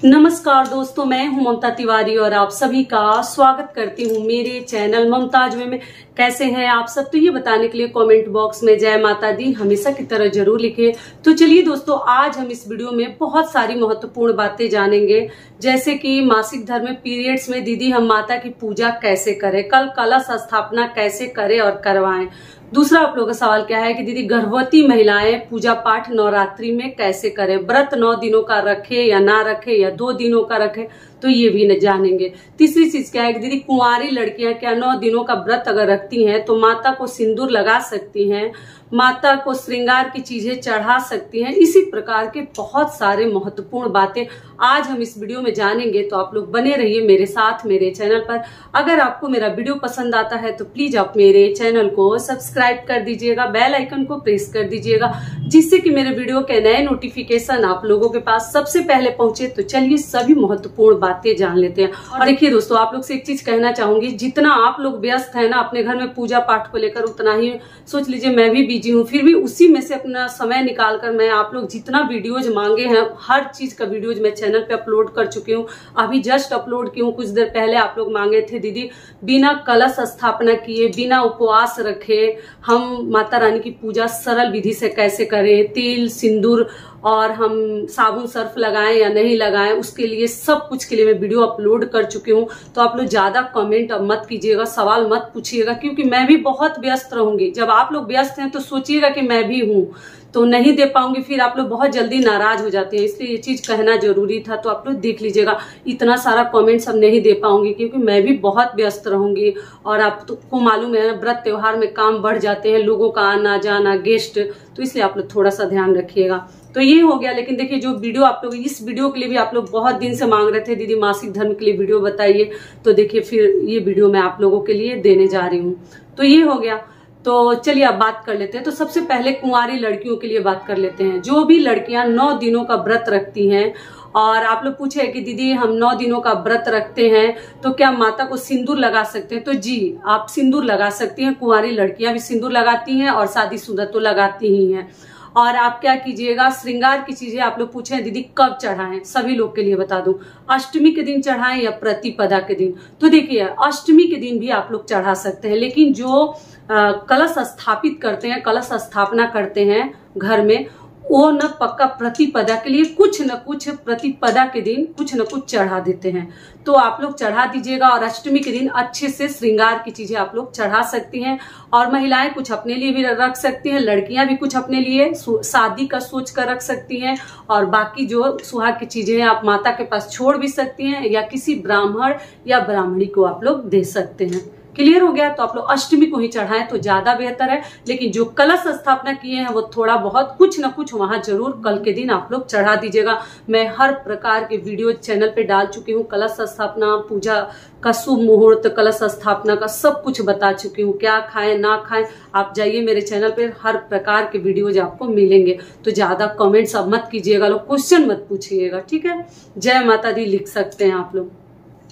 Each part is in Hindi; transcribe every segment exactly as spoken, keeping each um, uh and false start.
नमस्कार दोस्तों, मैं हूं ममता तिवारी और आप सभी का स्वागत करती हूं मेरे चैनल ममताज में। कैसे हैं आप सब? तो ये बताने के लिए कमेंट बॉक्स में जय माता दी हमेशा की तरह जरूर लिखें। तो चलिए दोस्तों, आज हम इस वीडियो में बहुत सारी महत्वपूर्ण बातें जानेंगे, जैसे कि मासिक धर्म में पीरियड्स में दीदी हम माता की पूजा कैसे करें, कल कलश स्थापना कैसे करें और करवाएं। दूसरा आप लोगों का सवाल क्या है कि दीदी गर्भवती महिलाएं पूजा पाठ नवरात्रि में कैसे करें, व्रत नौ दिनों का रखे या ना रखे या दो दिनों का रखे, तो ये भी न जानेंगे। तीसरी चीज क्या है कि दीदी कुंवारी लड़कियां क्या नौ दिनों का व्रत अगर रखती हैं तो माता को सिंदूर लगा सकती हैं, माता को श्रृंगार की चीजें चढ़ा सकती हैं। इसी प्रकार के बहुत सारे महत्वपूर्ण बातें आज हम इस वीडियो में जानेंगे, तो आप लोग बने रहिए मेरे साथ मेरे चैनल पर। अगर आपको मेरा वीडियो पसंद आता है तो प्लीज आप मेरे चैनल को सब्सक्राइब कर दीजिएगा, बेल आइकन को प्रेस कर दीजिएगा, जिससे कि मेरे वीडियो के नए नोटिफिकेशन आप लोगों के पास सबसे पहले पहुंचे। तो चलिए सभी महत्वपूर्ण बातें जान लेते हैं। और देखिए दोस्तों, आप लोग से एक चीज कहना चाहूंगी, जितना आप लोग व्यस्त है ना अपने घर में पूजा पाठ को लेकर, उतना ही सोच लीजिए मैं भी बिजी हूँ, फिर भी उसी में से अपना समय निकालकर मैं आप लोग जितना वीडियोज मांगे हैं हर चीज का वीडियोज मैं चैनल पे अपलोड कर चुकी हूँ। अभी जस्ट अपलोड की हूँ, कुछ देर पहले आप लोग मांगे थे दीदी बिना कलश स्थापना किए, बिना उपवास रखे हम माता रानी की पूजा सरल विधि से कैसे करें, तिल सिंदूर और हम साबुन सर्फ लगाएं या नहीं लगाएं, उसके लिए सब कुछ के लिए मैं वीडियो अपलोड कर चुकी हूँ। तो आप लोग ज्यादा कमेंट अब मत कीजिएगा, सवाल मत पूछिएगा, क्योंकि मैं भी बहुत व्यस्त रहूंगी। जब आप लोग व्यस्त हैं तो सोचिएगा कि मैं भी हूँ, तो नहीं दे पाऊंगी, फिर आप लोग बहुत जल्दी नाराज हो जाते हैं। इसलिए ये चीज कहना जरूरी था। तो आप लोग देख लीजिएगा, इतना सारा कमेंट्स अब नहीं दे पाऊंगी क्योंकि मैं भी बहुत व्यस्त रहूंगी। और आपको मालूम है व्रत त्योहार में काम बढ़ जाते हैं, लोगों का आना जाना, गेस्ट, तो इसलिए आप लोग थोड़ा सा ध्यान रखिएगा। तो ये हो गया। लेकिन देखिए, जो वीडियो आप लोग इस वीडियो के लिए भी आप लोग बहुत दिन से मांग रहे थे दीदी मासिक धर्म के लिए वीडियो बताइए, तो देखिए फिर ये वीडियो मैं आप लोगों के लिए देने जा रही हूँ। तो ये हो गया। तो चलिए अब बात कर लेते हैं। तो सबसे पहले कुंवारी लड़कियों के लिए बात कर लेते हैं। जो भी लड़कियां नौ दिनों का व्रत रखती हैं, और आप लोग पूछे कि दीदी हम नौ दिनों का व्रत रखते हैं तो क्या माता को सिंदूर लगा सकते हैं, तो जी आप सिंदूर लगा सकती हैं। कुंवारी लड़कियां भी सिंदूर लगाती हैं और शादीशुदा तो लगाती ही हैं। और आप क्या कीजिएगा, श्रृंगार की चीजें आप लोग पूछे दीदी कब चढ़ाएं, सभी लोग के लिए बता दूं, अष्टमी के दिन चढ़ाएं या प्रतिपदा के दिन। तो देखिए अष्टमी के दिन भी आप लोग चढ़ा सकते हैं, लेकिन जो आ, कलश स्थापित करते हैं, कलश स्थापना करते हैं घर में, वो न पक्का प्रतिपदा के लिए कुछ न कुछ प्रतिपदा के दिन कुछ न कुछ चढ़ा देते हैं। तो आप लोग चढ़ा दीजिएगा। और अष्टमी के दिन अच्छे से श्रृंगार की चीजें आप लोग चढ़ा सकती हैं। और महिलाएं कुछ अपने लिए भी रख सकती हैं, लड़कियां भी कुछ अपने लिए शादी का सोच कर रख सकती हैं। और बाकी जो सुहाग की चीजें हैं आप माता के पास छोड़ भी सकती हैं, या किसी ब्राह्मण या ब्राह्मणी को आप लोग दे सकते हैं। क्लियर हो गया? तो आप लोग अष्टमी को ही चढ़ाएं तो ज्यादा बेहतर है। लेकिन जो कलश स्थापना किए हैं वो थोड़ा बहुत कुछ न कुछ वहां जरूर कल के दिन आप लोग चढ़ा दीजिएगा। मैं हर प्रकार के वीडियो चैनल पे डाल चुकी हूँ, कलश स्थापना, पूजा का शुभ मुहूर्त, कलश स्थापना का सब कुछ बता चुकी हूँ, क्या खाएं ना खाएं। आप जाइए मेरे चैनल पे, हर प्रकार के वीडियोज आपको मिलेंगे। तो ज्यादा कमेंट्स अब मत कीजिएगा, लोग क्वेश्चन मत पूछिएगा, ठीक है? जय माता दी लिख सकते हैं आप लोग।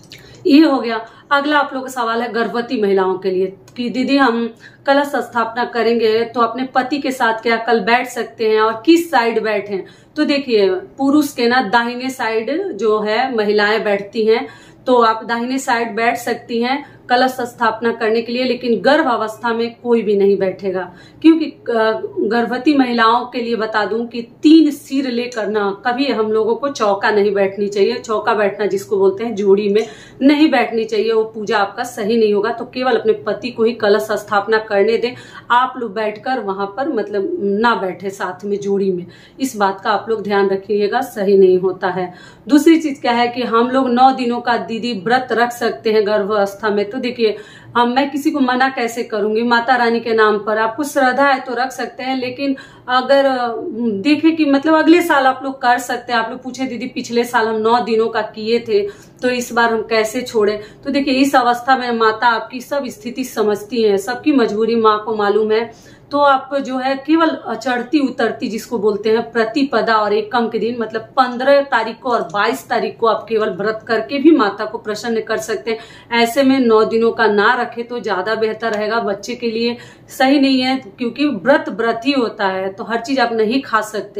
ये हो गया। अगला आप लोग का सवाल है गर्भवती महिलाओं के लिए कि दीदी हम कलश स्थापना करेंगे तो अपने पति के साथ क्या कल बैठ सकते हैं और किस साइड बैठें? तो देखिए पुरुष के ना दाहिने साइड जो है महिलाएं बैठती हैं, तो आप दाहिने साइड बैठ सकती हैं कलश स्थापना करने के लिए। लेकिन गर्भ अवस्था में कोई भी नहीं बैठेगा, क्योंकि गर्भवती महिलाओं के लिए बता दूं कि तीन सिर लेकर ना कभी हम लोगों को चौका नहीं बैठनी चाहिए। चौका बैठना जिसको बोलते हैं, जोड़ी में नहीं बैठनी चाहिए, वो पूजा आपका सही नहीं होगा। तो केवल अपने पति को ही कलश स्थापना करने दें। आप लोग बैठकर वहां पर मतलब ना बैठे साथ में जोड़ी में, इस बात का आप लोग ध्यान रखिएगा, सही नहीं होता है। दूसरी चीज क्या है कि हम लोग नौ दिनों का दीदी व्रत रख सकते हैं गर्भावस्था में। तो देखिए हम मैं किसी को मना कैसे करूंगी, माता रानी के नाम पर आपको श्रद्धा है तो रख सकते हैं। लेकिन अगर देखें कि मतलब अगले साल आप लोग कर सकते हैं। आप लोग पूछे दीदी पिछले साल हम नौ दिनों का किए थे तो इस बार हम कैसे छोड़े? तो देखिए इस अवस्था में माता आपकी सब स्थिति समझती है, सबकी मजबूरी माँ को मालूम है। तो आप जो है केवल चढ़ती उतरती जिसको बोलते हैं प्रतिपदा और एकम के दिन, मतलब पंद्रह तारीख को और बाईस तारीख को आप केवल व्रत करके भी माता को प्रसन्न कर सकते हैं। ऐसे में नौ दिनों का ना रखे तो ज्यादा बेहतर रहेगा, बच्चे के लिए सही नहीं है, क्योंकि व्रत व्रत ही होता है तो हर चीज आप नहीं खा सकते हैं।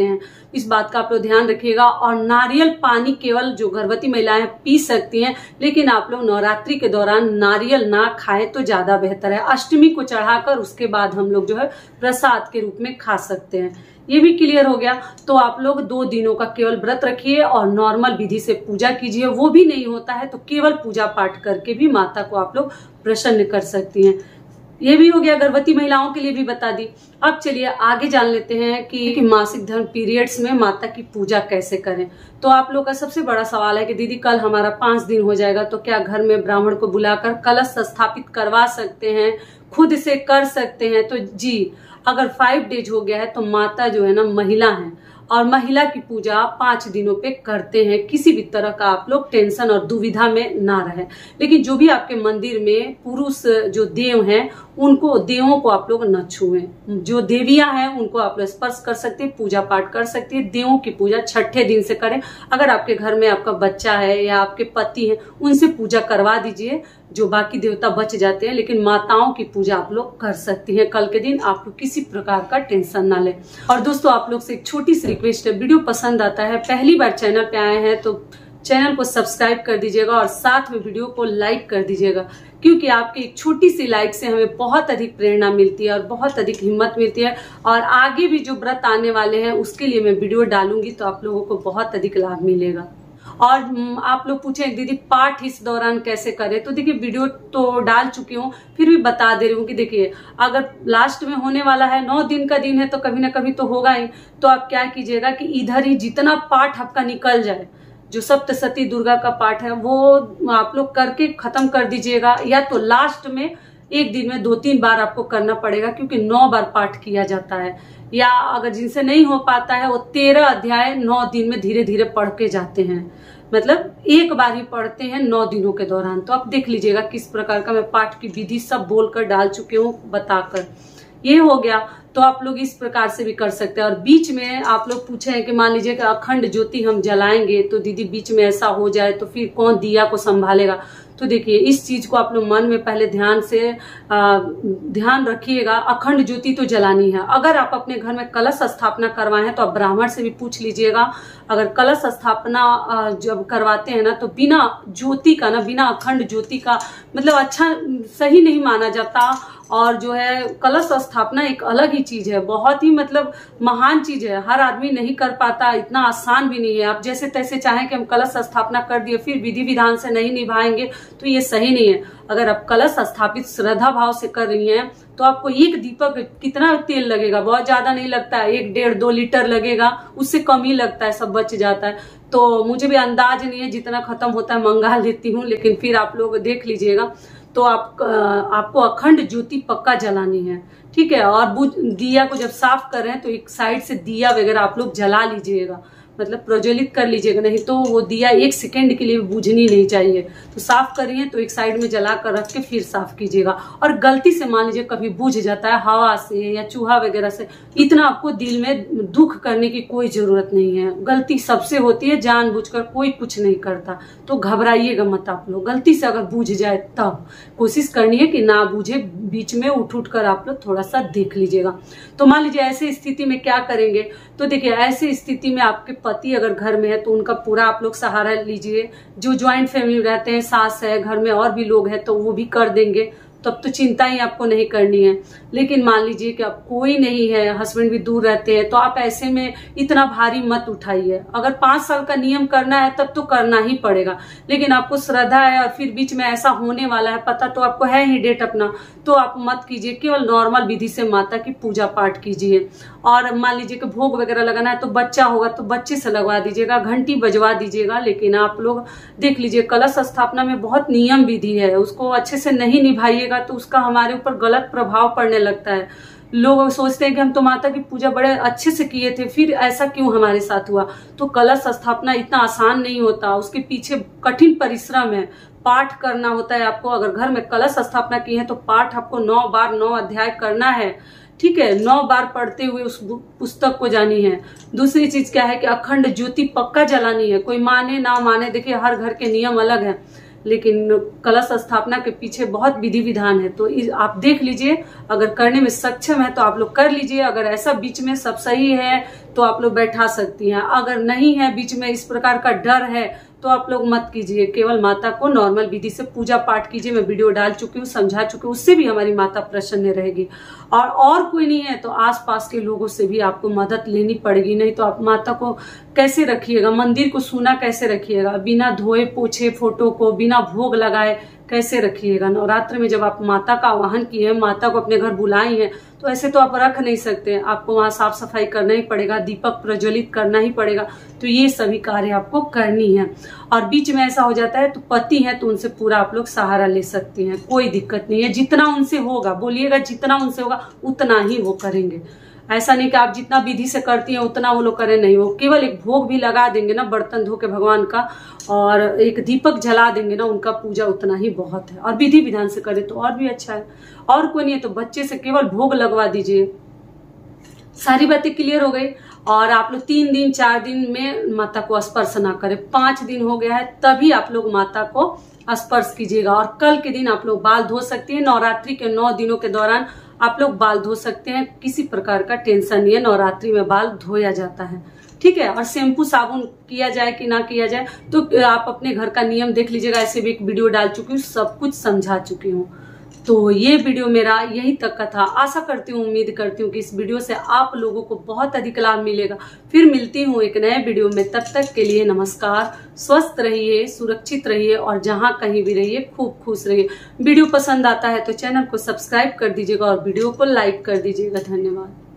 इस बात का आप लोग ध्यान रखिएगा। और नारियल पानी केवल जो गर्भवती महिलाएं पी सकती हैं, लेकिन आप लोग नवरात्रि के दौरान नारियल ना खाएं तो ज्यादा बेहतर है। अष्टमी को चढ़ाकर उसके बाद हम लोग जो है प्रसाद के रूप में खा सकते हैं। ये भी क्लियर हो गया। तो आप लोग दो दिनों का केवल व्रत रखिए और नॉर्मल विधि से पूजा कीजिए। वो भी नहीं होता है तो केवल पूजा पाठ करके भी माता को आप लोग प्रसन्न कर सकती हैं। ये भी हो गया, गर्भवती महिलाओं के लिए भी बता दी। अब चलिए आगे जान लेते हैं कि, कि मासिक धर्म पीरियड्स में माता की पूजा कैसे करें। तो आप लोग का सबसे बड़ा सवाल है कि दीदी कल हमारा पांच दिन हो जाएगा तो क्या घर में ब्राह्मण को बुलाकर कलश स्थापित करवा सकते हैं, खुद से कर सकते हैं? तो जी, अगर फाइव डेज हो गया है तो माता जो है ना महिला है और महिला की पूजा पांच दिनों पे करते हैं। किसी भी तरह का आप लोग टेंशन और दुविधा में ना रहे। लेकिन जो भी आपके मंदिर में पुरुष जो देव हैं उनको, देवों को आप लोग न छुएं। जो देवियां हैं उनको आप लोग स्पर्श कर सकते हैं, पूजा पाठ कर सकते हैं। देवों की पूजा छठे दिन से करें। अगर आपके घर में आपका बच्चा है या आपके पति है उनसे पूजा करवा दीजिए, जो बाकी देवता बच जाते हैं। लेकिन माताओं की पूजा आप लोग कर सकती हैं कल के दिन। आप लोग किसी प्रकार का टेंशन ना लें। और दोस्तों आप लोग से एक छोटी सी रिक्वेस्ट है, वीडियो पसंद आता है, पहली बार चैनल पे आए हैं तो चैनल को सब्सक्राइब कर दीजिएगा और साथ में वीडियो को लाइक कर दीजिएगा, क्योंकि आपकी एक छोटी सी लाइक से हमें बहुत अधिक प्रेरणा मिलती है और बहुत अधिक हिम्मत मिलती है। और आगे भी जो व्रत आने वाले हैं उसके लिए मैं वीडियो डालूंगी तो आप लोगों को बहुत अधिक लाभ मिलेगा। और आप लोग पूछें दीदी पाठ इस दौरान कैसे करें, तो देखिए वीडियो तो डाल चुकी हूँ, फिर भी बता दे रही हूँ कि देखिए अगर लास्ट में होने वाला है, नौ दिन का दिन है तो कभी ना कभी तो होगा ही। तो आप क्या कीजिएगा कि इधर ही जितना पाठ आपका निकल जाए, जो सप्तशती दुर्गा का पाठ है वो आप लोग करके खत्म कर दीजिएगा। या तो लास्ट में एक दिन में दो तीन बार आपको करना पड़ेगा, क्योंकि नौ बार पाठ किया जाता है। या अगर जिनसे नहीं हो पाता है वो तेरह अध्याय नौ दिन में धीरे धीरे पढ़ के जाते हैं, मतलब एक बार ही पढ़ते हैं नौ दिनों के दौरान। तो आप देख लीजिएगा किस प्रकार का मैं पाठ की विधि सब बोलकर डाल चुकी हूँ बताकर। ये हो गया। तो आप लोग इस प्रकार से भी कर सकते हैं। और बीच में आप लोग पूछे हैं कि मान लीजिए कि अखंड ज्योति हम जलाएंगे तो दीदी बीच में ऐसा हो जाए तो फिर कौन दिया को संभालेगा। तो देखिए इस चीज को आप लोग मन में पहले ध्यान से आ, ध्यान रखिएगा। अखंड ज्योति तो जलानी है। अगर आप अपने घर में कलश स्थापना करवाए हैं तो आप ब्राह्मण से भी पूछ लीजिएगा। अगर कलश स्थापना जब करवाते हैं ना तो बिना ज्योति का ना, बिना अखंड ज्योति का मतलब अच्छा सही नहीं माना जाता। और जो है कलश स्थापना एक अलग ही चीज है, बहुत ही मतलब महान चीज है। हर आदमी नहीं कर पाता, इतना आसान भी नहीं है। आप जैसे तैसे चाहें कि हम कलश स्थापना कर दिए फिर विधि विधान से नहीं निभाएंगे तो ये सही नहीं है। अगर आप कलश स्थापित श्रद्धा भाव से कर रही हैं तो आपको एक दीपक कितना तेल लगेगा, बहुत ज्यादा नहीं लगता है, एक डेढ़ दो लीटर लगेगा, उससे कम ही लगता है, सब बच जाता है। तो मुझे भी अंदाज नहीं है, जितना खत्म होता है मंगा लेती हूँ, लेकिन फिर आप लोग देख लीजिएगा। तो आप आपको अखंड ज्योति पक्का जलानी है, ठीक है। और दिया को जब साफ कर रहे हैं तो एक साइड से दिया वगैरह आप लोग जला लीजिएगा, मतलब प्रज्वलित कर लीजिएगा, नहीं तो वो दिया एक सेकंड के लिए बुझनी नहीं चाहिए। तो साफ करिए तो एक साइड में जला कर रख के फिर साफ कीजिएगा। और गलती से मान लीजिए कभी बुझ जाता है हवा से या चूहा वगैरह से, इतना आपको दिल में दुख करने की कोई जरूरत नहीं है। गलती सबसे होती है, जानबूझकर कोई कुछ नहीं करता। तो घबराइएगा मत आप लोग। गलती से अगर बुझ जाए तब कोशिश करनी है कि ना बुझे, बीच में उठ उठ कर आप लोग थोड़ा सा देख लीजिएगा। तो मान लीजिए ऐसे स्थिति में क्या करेंगे, तो देखिए ऐसे स्थिति में आपके पति अगर घर में है तो उनका पूरा आप लोग सहारा लीजिए। जो ज्वाइंट फैमिली रहते हैं, सास है, घर में और भी लोग हैं तो वो भी कर देंगे, तब तो चिंता ही आपको नहीं करनी है। लेकिन मान लीजिए कि अब कोई नहीं है, हस्बैंड भी दूर रहते हैं, तो आप ऐसे में इतना भारी मत उठाइए। अगर पांच साल का नियम करना है तब तो करना ही पड़ेगा, लेकिन आपको श्रद्धा है और फिर बीच में ऐसा होने वाला है, पता तो आपको है ही डेट अपना, तो आप मत कीजिए। केवल नॉर्मल विधि से माता की पूजा पाठ कीजिए। और मान लीजिए कि भोग वगैरह लगाना है तो बच्चा होगा तो बच्चे से लगवा दीजिएगा, घंटी बजवा दीजिएगा। लेकिन आप लोग देख लीजिए कलश स्थापना में बहुत नियम विधि है, उसको अच्छे से नहीं निभाइएगा तो उसका हमारे ऊपर गलत प्रभाव पड़ने लगता है। लोग सोचते हैं कि हम तो माता की पूजा बड़े अच्छे से किए थे, फिर ऐसा क्यों हमारे साथ हुआ। तो कलश स्थापना इतना आसान नहीं होता, उसके पीछे कठिन परिश्रम है, पाठ करना होता है आपको। अगर घर में कलश स्थापना की है तो पाठ आपको नौ बार नौ अध्याय करना है, ठीक है। नौ बार पढ़ते हुए उस पुस्तक को जानी है। दूसरी चीज क्या है कि अखंड ज्योति पक्का जलानी है, कोई माने ना माने, देखिए हर घर के नियम अलग है, लेकिन कलश स्थापना के पीछे बहुत विधि विधान है, तो आप देख लीजिए। अगर करने में सक्षम है तो आप लोग कर लीजिए। अगर ऐसा बीच में सब सही है तो आप लोग बैठा सकती हैं। अगर नहीं है, बीच में इस प्रकार का डर है, तो आप लोग मत कीजिए। केवल माता को नॉर्मल विधि से पूजा पाठ कीजिए। मैं वीडियो डाल चुकी हूँ, समझा चुकी हूँ, उससे भी हमारी माता प्रसन्न रहेगी। और और कोई नहीं है तो आसपास के लोगों से भी आपको मदद लेनी पड़ेगी, नहीं तो आप माता को कैसे रखिएगा, मंदिर को सूना कैसे रखिएगा, बिना धोए पोछे फोटो को, बिना भोग लगाए कैसे रखिएगा। नवरात्र में जब आप माता का आवाहन किए हैं, माता को अपने घर बुलाई हैं, तो ऐसे तो आप रख नहीं सकते। आपको वहां साफ सफाई करना ही पड़ेगा, दीपक प्रज्वलित करना ही पड़ेगा। तो ये सभी कार्य आपको करनी है। और बीच में ऐसा हो जाता है तो पति है तो उनसे पूरा आप लोग सहारा ले सकती हैं, कोई दिक्कत नहीं है। जितना उनसे होगा, बोलिएगा जितना उनसे होगा उतना ही वो करेंगे। ऐसा नहीं कि आप जितना विधि से करती हैं उतना वो लोग करें, नहीं। वो केवल एक भोग भी लगा देंगे ना, बर्तन धो के भगवान का, और एक दीपक जला देंगे ना, उनका पूजा उतना ही बहुत है। और विधि विधान से करें तो और भी अच्छा है। और कोई नहीं है तो बच्चे से केवल भोग लगवा दीजिए। सारी बातें क्लियर हो गई। और आप लोग तीन दिन चार दिन में माता को स्पर्श ना करें। पांच दिन हो गया है तभी आप लोग माता को स्पर्श कीजिएगा। और कल के दिन आप लोग बाल धो सकती हैं। नवरात्रि के नौ दिनों के दौरान आप लोग बाल धो सकते हैं, किसी प्रकार का टेंशन नहीं है। नवरात्रि में बाल धोया जाता है, ठीक है। और शैम्पू साबुन किया जाए कि ना किया जाए तो आप अपने घर का नियम देख लीजिएगा। ऐसे भी एक वीडियो डाल चुकी हूँ, सब कुछ समझा चुकी हूँ। तो ये वीडियो मेरा यही तक का था। आशा करती हूँ, उम्मीद करती हूँ कि इस वीडियो से आप लोगों को बहुत अधिक लाभ मिलेगा। फिर मिलती हूँ एक नए वीडियो में, तब तक के लिए नमस्कार। स्वस्थ रहिए, सुरक्षित रहिए और जहाँ कहीं भी रहिए खूब खुश रहिए। वीडियो पसंद आता है तो चैनल को सब्सक्राइब कर दीजिएगा और वीडियो को लाइक कर दीजिएगा। धन्यवाद।